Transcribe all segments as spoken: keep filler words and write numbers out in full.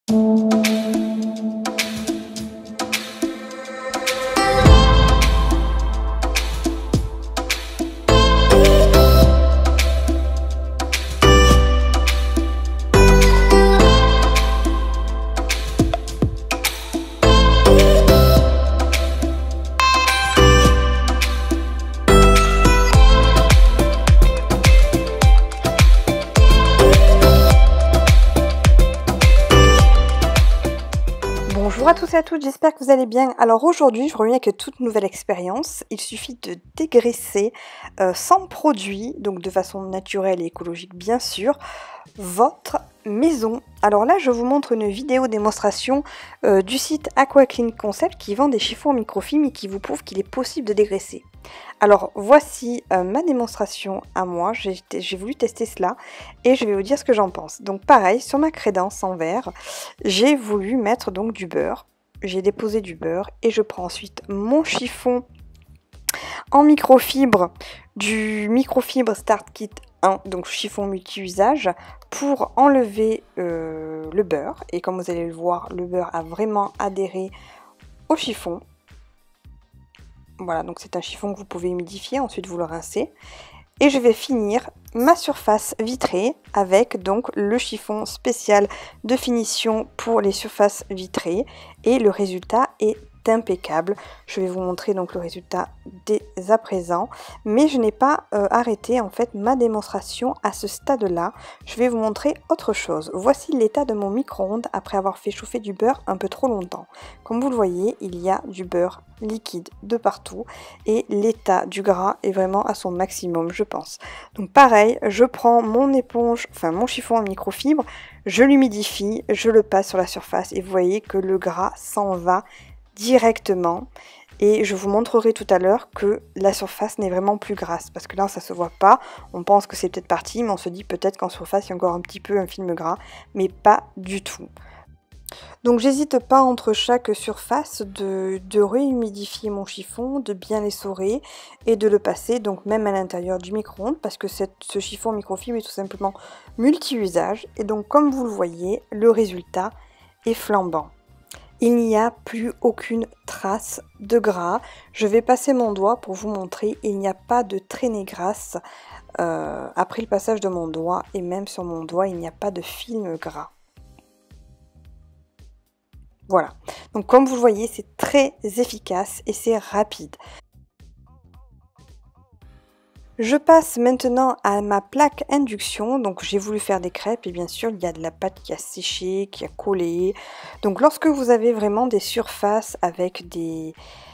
Bonjour à tous et à toutes, j'espère que vous allez bien. Alors aujourd'hui, je reviens avec une toute nouvelle expérience. Il suffit de dégraisser euh, sans produit, donc de façon naturelle et écologique bien sûr, votre maison. Alors là, je vous montre une vidéo démonstration euh, du site AquaClean Concept qui vend des chiffons en microfilm et qui vous prouve qu'il est possible de dégraisser. Alors voici euh, ma démonstration à moi, j'ai voulu tester cela et je vais vous dire ce que j'en pense. Donc pareil, sur ma crédence en verre, j'ai voulu mettre donc du beurre. J'ai déposé du beurre et je prends ensuite mon chiffon en microfibre du microfibre Start Kit un, donc chiffon multi-usage, pour enlever euh, le beurre. Et comme vous allez le voir, le beurre a vraiment adhéré au chiffon. Voilà, donc c'est un chiffon que vous pouvez humidifier, ensuite vous le rincez. Et je vais finir ma surface vitrée avec donc le chiffon spécial de finition pour les surfaces vitrées. Et le résultat est impeccable. Je vais vous montrer donc le résultat dès à présent. Mais je n'ai pas euh, arrêté en fait ma démonstration à ce stade-là. Je vais vous montrer autre chose. Voici l'état de mon micro-ondes après avoir fait chauffer du beurre un peu trop longtemps. Comme vous le voyez, il y a du beurre liquide de partout et l'état du gras est vraiment à son maximum, je pense. Donc pareil, je prends mon éponge, enfin mon chiffon en microfibre, je l'humidifie, je le passe sur la surface et vous voyez que le gras s'en va directement. Et je vous montrerai tout à l'heure que la surface n'est vraiment plus grasse, parce que là ça se voit pas, on pense que c'est peut-être parti, mais on se dit peut-être qu'en surface il y a encore un petit peu un film gras, mais pas du tout. Donc j'hésite pas entre chaque surface de, de réhumidifier mon chiffon, de bien l'essorer et de le passer donc même à l'intérieur du micro-ondes, parce que cette, ce chiffon microfibre est tout simplement multi-usage. Et donc comme vous le voyez, le résultat est flambant. Il n'y a plus aucune trace de gras. Je vais passer mon doigt pour vous montrer, il n'y a pas de traînée grasse euh, après le passage de mon doigt, et même sur mon doigt il n'y a pas de film gras. Voilà, donc comme vous le voyez, c'est très efficace et c'est rapide. Je passe maintenant à ma plaque induction. Donc j'ai voulu faire des crêpes et bien sûr il y a de la pâte qui a séché, qui a collé. Donc lorsque vous avez vraiment des surfaces avec des,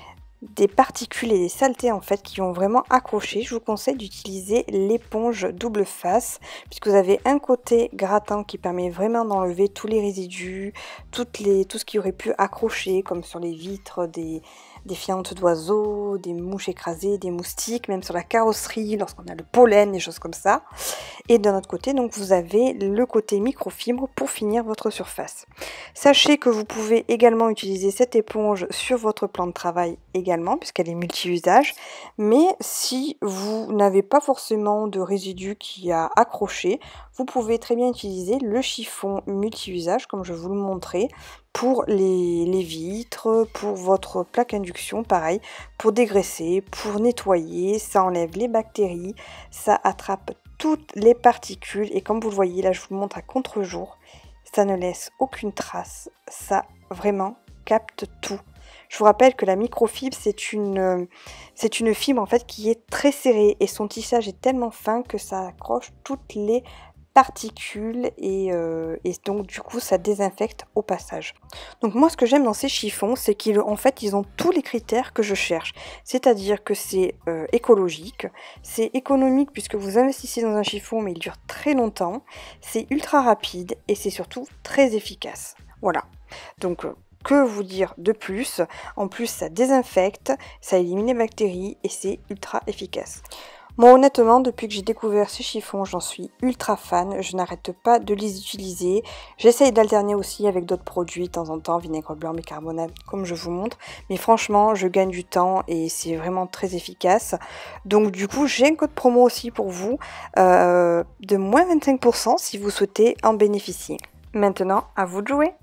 des particules et des saletés en fait qui ont vraiment accroché, je vous conseille d'utiliser l'éponge double face, puisque vous avez un côté grattant qui permet vraiment d'enlever tous les résidus, toutes les, tout ce qui aurait pu accrocher, comme sur les vitres des, des fientes d'oiseaux, des mouches écrasées, des moustiques, même sur la carrosserie lorsqu'on a le pollen, des choses comme ça. Et d'un autre côté, donc vous avez le côté microfibre pour finir votre surface. Sachez que vous pouvez également utiliser cette éponge sur votre plan de travail également, puisqu'elle est multi-usage. Mais si vous n'avez pas forcément de résidus qui a accroché, vous pouvez très bien utiliser le chiffon multi-usage, comme je vous le montrais, pour les, les vitres, pour votre plaque induction, pareil, pour dégraisser, pour nettoyer, ça enlève les bactéries, ça attrape toutes les particules et comme vous le voyez, là je vous le montre à contre-jour, ça ne laisse aucune trace, ça vraiment capte tout. Je vous rappelle que la microfibre, c'est une, c'est une fibre en fait qui est très serrée et son tissage est tellement fin que ça accroche toutes les particules et, euh, et donc du coup ça désinfecte au passage. Donc moi ce que j'aime dans ces chiffons, c'est qu'ils en fait ils ont tous les critères que je cherche, c'est-à-dire que c'est euh, écologique, c'est économique puisque vous investissez dans un chiffon mais il dure très longtemps, c'est ultra rapide et c'est surtout très efficace. Voilà, donc euh, que vous dire de plus? En plus ça désinfecte, ça élimine les bactéries et c'est ultra efficace. Moi honnêtement, depuis que j'ai découvert ces chiffons, j'en suis ultra fan, je n'arrête pas de les utiliser. J'essaye d'alterner aussi avec d'autres produits de temps en temps, vinaigre blanc, bicarbonate, comme je vous montre. Mais franchement, je gagne du temps et c'est vraiment très efficace. Donc du coup, j'ai un code promo aussi pour vous, euh, de moins vingt-cinq pour cent si vous souhaitez en bénéficier. Maintenant, à vous de jouer!